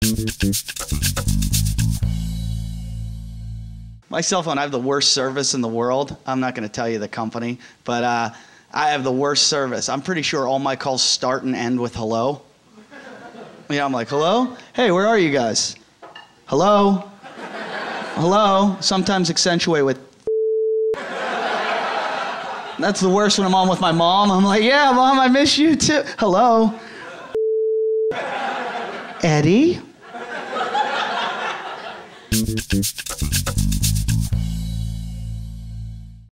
My cell phone, I have the worst service in the world. I'm not going to tell you the company, but I have the worst service. I'm pretty sure all my calls start and end with hello. Yeah, I'm like, hello? Hey, where are you guys? Hello? Hello? Sometimes accentuate with That's the worst when I'm on with my mom. I'm like, yeah, Mom, I miss you too. Hello? Eddie?